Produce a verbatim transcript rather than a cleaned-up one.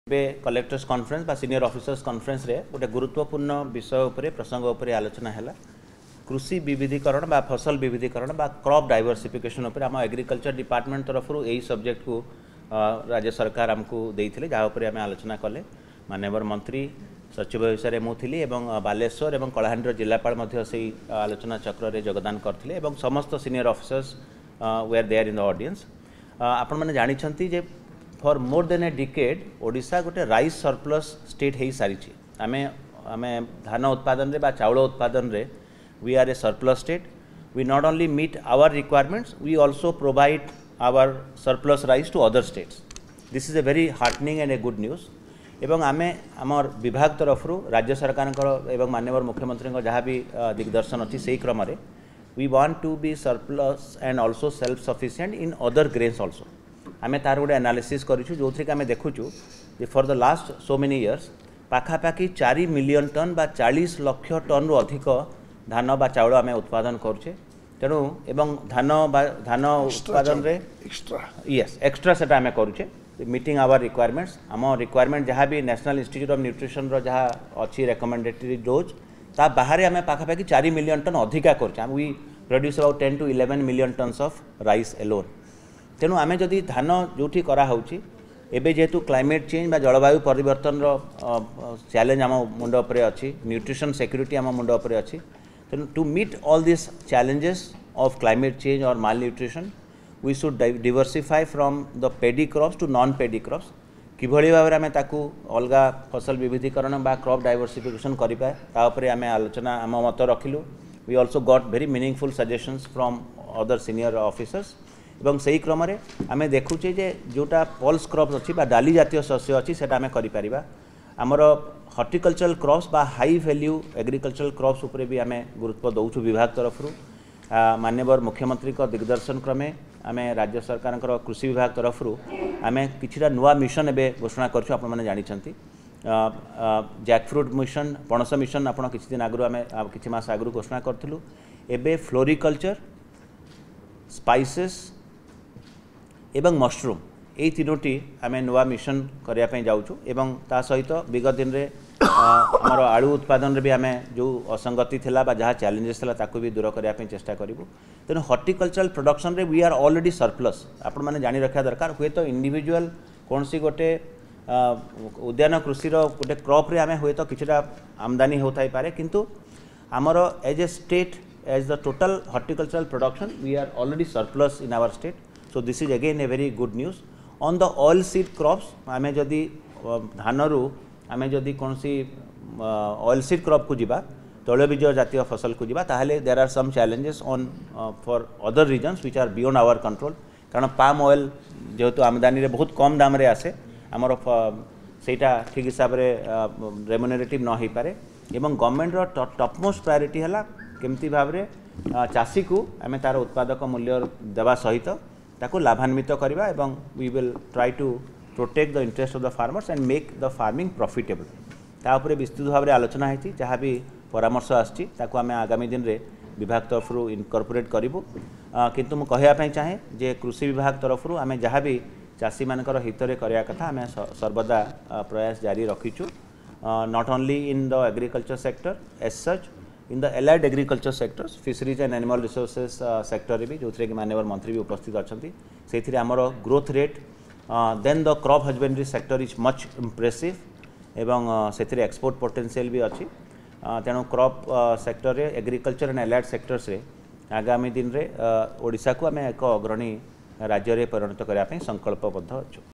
Collectors conference बा senior officers conference रे गोटे गुरुत्वपूर्ण विषय उपरे प्रसंग उपरे आलोचना हैला कृषि विविधीकरण बा फसल विविधीकरण बा क्रॉप डाइवर्सिफिकेशन उपरे आम एग्रीकल्चर डिपार्टमेंट तरफ यही सब्जेक्ट को राज्य सरकार आमको देइथिले जहाँ उपरे आम आलोचना कले माननीय मंत्री सचिव विषय में मुझे बालेश्वर और कलाहांडी जिलापाल से आलोचना चक्र रे योगदान करथिले एवं समस्त senior officers were there in the audience आपण माने जानिछंती जे for more than a decade Odisha गोटे राइस सरप्लस स्टेट हो सारी आमे आमे धान उत्पादन रे बा चाउल उत्पादन रे we are a surplus state we not only meet our requirements we also provide our surplus rice to other states this is a very heartening and a good news एवं आमे आमर विभाग तरफ राज्य सरकार एवं माननीय मुख्यमंत्री जहाँ भी दिग्दर्शन अच्छी से क्रम we want to be surplus and also self sufficient in other grains also आमे तार गोटे एनालिसिस करूँ जो थी आमे देखुचु जे for the last so many years पाखापाखि चार मिलियन टन बा चालीस लक्ष टन रु अधिक धान बा चाउल आमे उत्पादन करुचे तेणु एवं धान बा धान उत्पादन रे एक्स्ट्रा यस एक्स्ट्रा सेटा आमे करुचे मीटिंग आवर रिक्वायरमेंट्स आम रिक्वायरमेंट जहाँ भी नेशनल इंस्टीट्यूट ऑफ न्यूट्रिशन रो जहाँ अच्छी रेकमेंडेटरी डोज ता बाहर आमे पाखापाखि चार मिलियन टन अधिका करुचे we produce about ten to eleven million tons of rice alone तेणु आमे जदि धान जोठी करा होची एबे जेहेतु क्लाइमेट चेंज बा जलवायु परिवर्तन रो चैलेंज आम मुंड उपरे अच्छी न्यूट्रिशन सिक्योरिटी आम मुंड उपरे अच्छी तेणु to meet all this challenges of climate change और malnutrition we should diversify from the paddy crops to non paddy crops किभली भाव में ताकू अलगा फसल विविधीकरण बा क्रॉप डाइवर्सिफिकेशन करिपाए ता उपरे आमे आलोचना आम मत रखिलु we also got very meaningful suggestions from other senior officers एवं सही क्रम आमे देखुचे जे जोटा पल्स क्रॉप्स अच्छी बा डाली जातीय शस्य अच्छी सेटा आमे करि परिबा आमर हॉर्टिकल्चरल क्रॉप्स बा हाई वैल्यू एग्रीकल्चरल क्रॉप्स उपरे भी आमे गुरुत्व दौछु विभाग तरफ माननीय मुख्यमंत्री का दिग्दर्शन क्रमे आमे राज्य सरकार कृषि विभाग तरफ आमे किछिटा नुआ मिशन एबे घोषणा करछु आपण माने जानि छंती जैकफ्रूट मिशन पणस मिशन आपण किछि दिन आगु आमे किछि मास आगु घोषणा करथिलु एबे फ्लोरिकल्चर स्पाइसेस एवं मशरूम यही तीनोटी आम नुआ मिशन करने जाऊँ एवं ता सहित विगत दिन में आमर आलू उत्पादन रे भी आम जो असंगति थिला बा जहाँ चैलेंजेस थिला ताकू भी दूर करने चेष्टा करूँ तेणु हॉर्टिकल्चरल प्रोडक्शन रे वी आर ऑलरेडी सरप्लस आपण मैंने जानी रखा दरकार हुए तो इंडिविजुअल कौन सी गोटे उद्यान कृषि गोटे क्रॉप रे आम हुए तो किछटा आमदानी होता पारे किंतु आमर as a state as the total horticultural production we are already surplus in our state so this is again a very good news on the oil seed crops आमे जदि धान रु आमे जदि कौन सी ऑयल सीड क्रॉप को जीवा तैलबीज जातीय फसल को जीवा ताहले there are some challenges on for other reasons which are beyond our control कारण पाम ऑयल जेहेतु आमदानी रे बहुत कम दाम रे आसे आमर सेटा ठीक हिसाब रे रेम्यूनरेटिव न हो पारे एवं गवर्नमेंट रो टॉपमोस्ट प्रायोरिटी है केमती भाव रे चाषी को आमे तार उत्पादक मूल्य देवा सहित ताको लाभान्वित करवा एवं we will try to protect the interest of the farmers and make the farming profitable तापर विस्तृत भाव में आलोचना होती जहाँ भी परामर्श आसी आम आगामी दिन में विभाग तरफ इनकॉर्पोरेट करूँ किंतु मु कहवाई चाहे जे कृषि विभाग तरफ आम जहाँ भी चाषी मानकर हित में करने कथा आम सर्वदा प्रयास जारी रखीचु not only in the agriculture sector as such in the allied agriculture sectors fisheries and animal resources sector भी जो कि माननीय मंत्री भी उपस्थित अच्छा से आमर growth rate then the crop husbandry sector is much impressive एवं से एक्सपोर्ट पोटेंशियल भी अच्छी तेणु क्रॉप सेक्टर रे एग्रीकल्चर एंड एलाइड सेक्टर्स रे आगामी दिन में ओडिशा को आम एक अग्रणी राज्य में परिणत करने संकल्पबद्ध अच्छु।